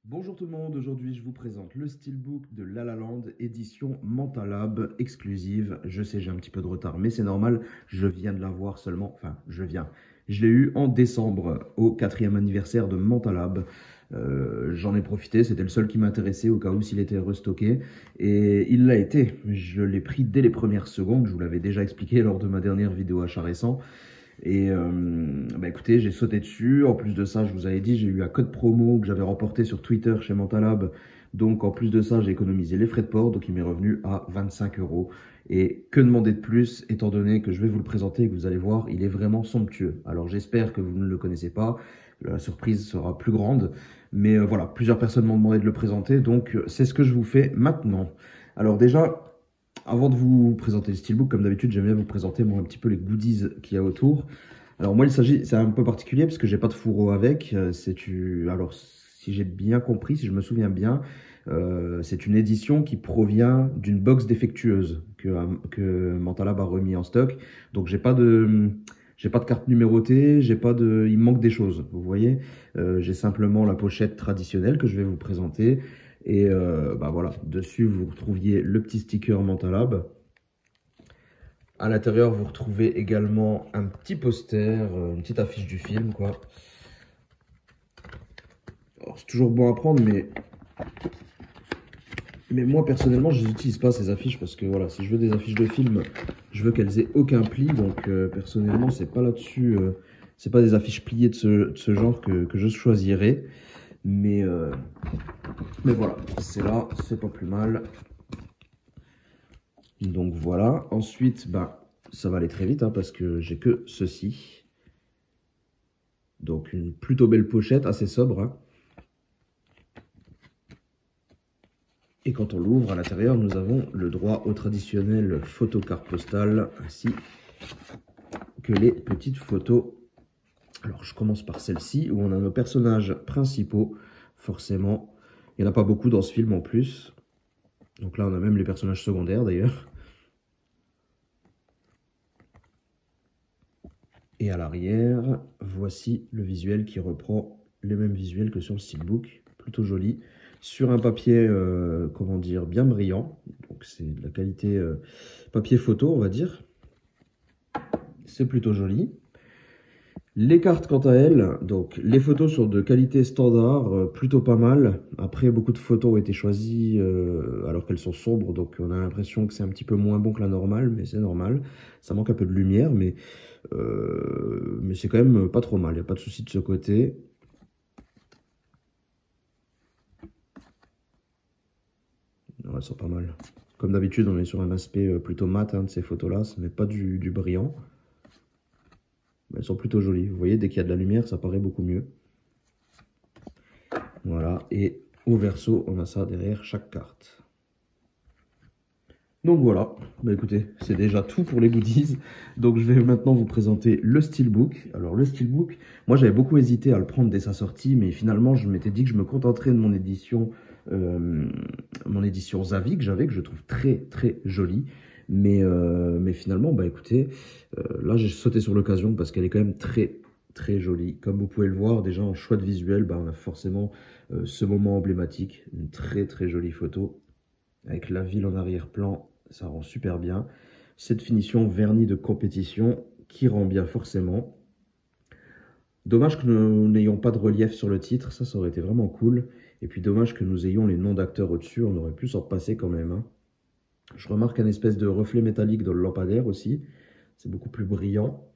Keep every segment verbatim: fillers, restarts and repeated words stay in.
Bonjour tout le monde, aujourd'hui je vous présente le Steelbook de La La Land, édition Mentalab, exclusive. Je sais, j'ai un petit peu de retard, mais c'est normal, je viens de l'avoir seulement, enfin je viens. Je l'ai eu en décembre, au quatrième anniversaire de Mentalab. Euh, J'en ai profité, c'était le seul qui m'intéressait au cas où s'il était restocké. Et il l'a été, je l'ai pris dès les premières secondes, je vous l'avais déjà expliqué lors de ma dernière vidéo achat récent. Et euh, bah écoutez, j'ai sauté dessus. En plus de ça, je vous avais dit, j'ai eu un code promo que j'avais remporté sur Twitter chez Mentalab. Donc en plus de ça, j'ai économisé les frais de port. Donc il m'est revenu à vingt-cinq euros. Et que demander de plus, étant donné que je vais vous le présenter et que vous allez voir, il est vraiment somptueux. Alors j'espère que vous ne le connaissez pas. La surprise sera plus grande. Mais euh, voilà, plusieurs personnes m'ont demandé de le présenter. Donc c'est ce que je vous fais maintenant. Alors déjà, avant de vous présenter le Steelbook, comme d'habitude, j'aime bien vous présenter moi un petit peu les goodies qu'il y a autour. Alors moi, il s'agit, c'est un peu particulier parce que j'ai pas de fourreau avec. Euh, C'est tu, alors si j'ai bien compris, si je me souviens bien, euh, c'est une édition qui provient d'une box défectueuse que euh, que Mentalab a remis en stock. Donc j'ai pas de j'ai pas de carte numérotée, j'ai pas de, il me manque des choses. Vous voyez, Euh, j'ai simplement la pochette traditionnelle que je vais vous présenter. Et euh, bah voilà, dessus vous retrouviez le petit sticker Mentalab. À l'intérieur, vous retrouvez également un petit poster, euh, une petite affiche du film, quoi. Alors, c'est toujours bon à prendre, mais, mais moi, personnellement, je n'utilise pas ces affiches parce que, voilà, si je veux des affiches de film, je veux qu'elles aient aucun pli. Donc, euh, personnellement, c'est pas là-dessus, euh, c'est pas des affiches pliées de ce, de ce genre que, que je choisirais. Mais, euh, mais voilà, c'est là, c'est pas plus mal. Donc, voilà. Ensuite, bah, ça va aller très vite hein, parce que j'ai que ceci. Donc, une plutôt belle pochette, assez sobre, hein. Et quand on l'ouvre, à l'intérieur, nous avons le droit au traditionnel photocarte postale, ainsi que les petites photos. Alors, je commence par celle-ci, où on a nos personnages principaux, forcément. Il n'y en a pas beaucoup dans ce film en plus. Donc là, on a même les personnages secondaires, d'ailleurs. Et à l'arrière, voici le visuel qui reprend les mêmes visuels que sur le steelbook. Plutôt joli. Sur un papier, euh, comment dire, bien brillant. Donc c'est de la qualité euh, papier photo, on va dire. C'est plutôt joli. Les cartes, quant à elles, donc les photos sont de qualité standard, euh, plutôt pas mal. Après, beaucoup de photos ont été choisies euh, alors qu'elles sont sombres, donc on a l'impression que c'est un petit peu moins bon que la normale, mais c'est normal. Ça manque un peu de lumière, mais, euh, mais c'est quand même pas trop mal. Il n'y a pas de souci de ce côté. Ouais, elles sont pas mal. Comme d'habitude, on est sur un aspect euh, plutôt mat hein, de ces photos-là, ce n'est pas du, du brillant. Mais elles sont plutôt jolies. Vous voyez, dès qu'il y a de la lumière, ça paraît beaucoup mieux. Voilà, et au verso, on a ça derrière chaque carte. Donc voilà, bah écoutez, c'est déjà tout pour les goodies. Donc je vais maintenant vous présenter le Steelbook. Alors le Steelbook, moi j'avais beaucoup hésité à le prendre dès sa sortie, mais finalement je m'étais dit que je me contenterais de mon édition, euh, mon édition Zavi que j'avais, que je trouve très très jolie. Mais, euh, mais finalement, bah écoutez, euh, là j'ai sauté sur l'occasion parce qu'elle est quand même très très jolie. Comme vous pouvez le voir, déjà en choix de visuel, bah, on a forcément euh, ce moment emblématique, une très très jolie photo avec la ville en arrière-plan, ça rend super bien. Cette finition vernie de compétition qui rend bien forcément. Dommage que nous n'ayons pas de relief sur le titre, ça, ça aurait été vraiment cool. Et puis dommage que nous ayons les noms d'acteurs au-dessus, on aurait pu s'en passer quand même, hein. Je remarque un espèce de reflet métallique dans le lampadaire aussi, c'est beaucoup plus brillant.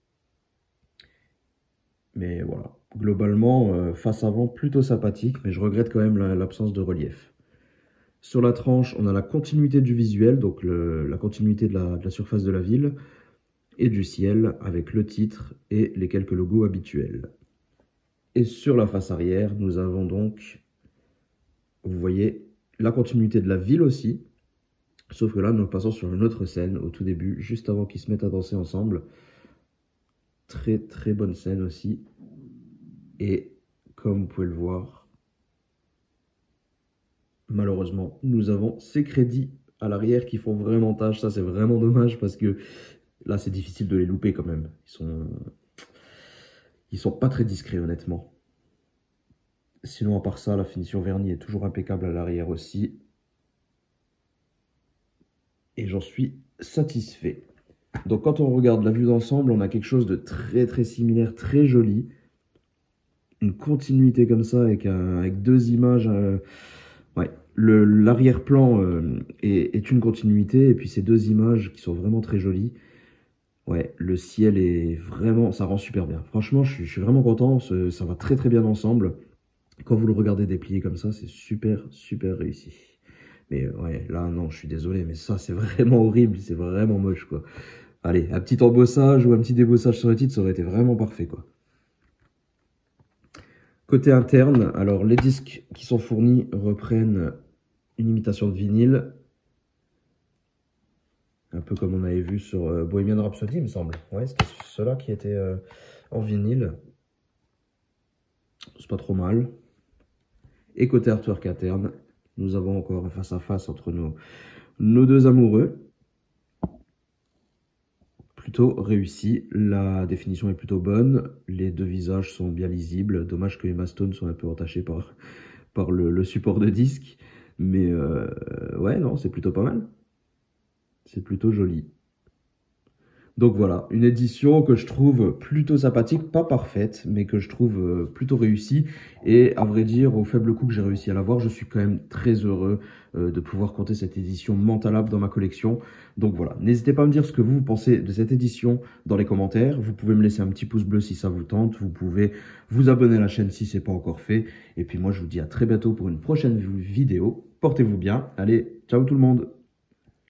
Mais voilà, globalement, euh, face avant, plutôt sympathique, mais je regrette quand même l'absence de relief. Sur la tranche, on a la continuité du visuel, donc le, la continuité de la, de la surface de la ville et du ciel avec le titre et les quelques logos habituels. Et sur la face arrière, nous avons donc, vous voyez, la continuité de la ville aussi, sauf que là, nous passons sur une autre scène au tout début, juste avant qu'ils se mettent à danser ensemble. Très très bonne scène aussi. Et comme vous pouvez le voir, malheureusement, nous avons ces crédits à l'arrière qui font vraiment tâche. Ça, c'est vraiment dommage parce que là, c'est difficile de les louper quand même. Ils sont, ils sont pas très discrets, honnêtement. Sinon, à part ça, la finition vernis est toujours impeccable à l'arrière aussi. Et j'en suis satisfait. Donc quand on regarde la vue d'ensemble, on a quelque chose de très très similaire, très joli. Une continuité comme ça avec, un, avec deux images. Euh, ouais, le, l'arrière-plan euh, est, est une continuité et puis ces deux images qui sont vraiment très jolies. Ouais, le ciel est vraiment, ça rend super bien. Franchement, je suis, je suis vraiment content. Ça, ça va très très bien ensemble. Quand vous le regardez déplié comme ça, c'est super super réussi. Mais euh, ouais, là non, je suis désolé, mais ça c'est vraiment horrible, c'est vraiment moche quoi. Allez, un petit embossage ou un petit débossage sur le titre, ça aurait été vraiment parfait quoi. Côté interne, alors les disques qui sont fournis reprennent une imitation de vinyle, un peu comme on avait vu sur euh, Bohemian Rhapsody, il me semble. Ouais, c'était ceux-là qui étaient euh, en vinyle. C'est pas trop mal. Et côté artwork interne, nous avons encore un face à face entre nos, nos deux amoureux. Plutôt réussi, la définition est plutôt bonne, les deux visages sont bien lisibles, dommage que Emma Stone soit un peu entachée par, par le, le support de disque, mais euh, ouais, non, c'est plutôt pas mal, c'est plutôt joli. Donc voilà, une édition que je trouve plutôt sympathique, pas parfaite, mais que je trouve euh, plutôt réussie. Et à vrai dire, au faible coût que j'ai réussi à l'avoir, je suis quand même très heureux euh, de pouvoir compter cette édition Mental dans ma collection. Donc voilà, n'hésitez pas à me dire ce que vous pensez de cette édition dans les commentaires. Vous pouvez me laisser un petit pouce bleu si ça vous tente. Vous pouvez vous abonner à la chaîne si ce n'est pas encore fait. Et puis moi, je vous dis à très bientôt pour une prochaine vidéo. Portez-vous bien. Allez, ciao tout le monde!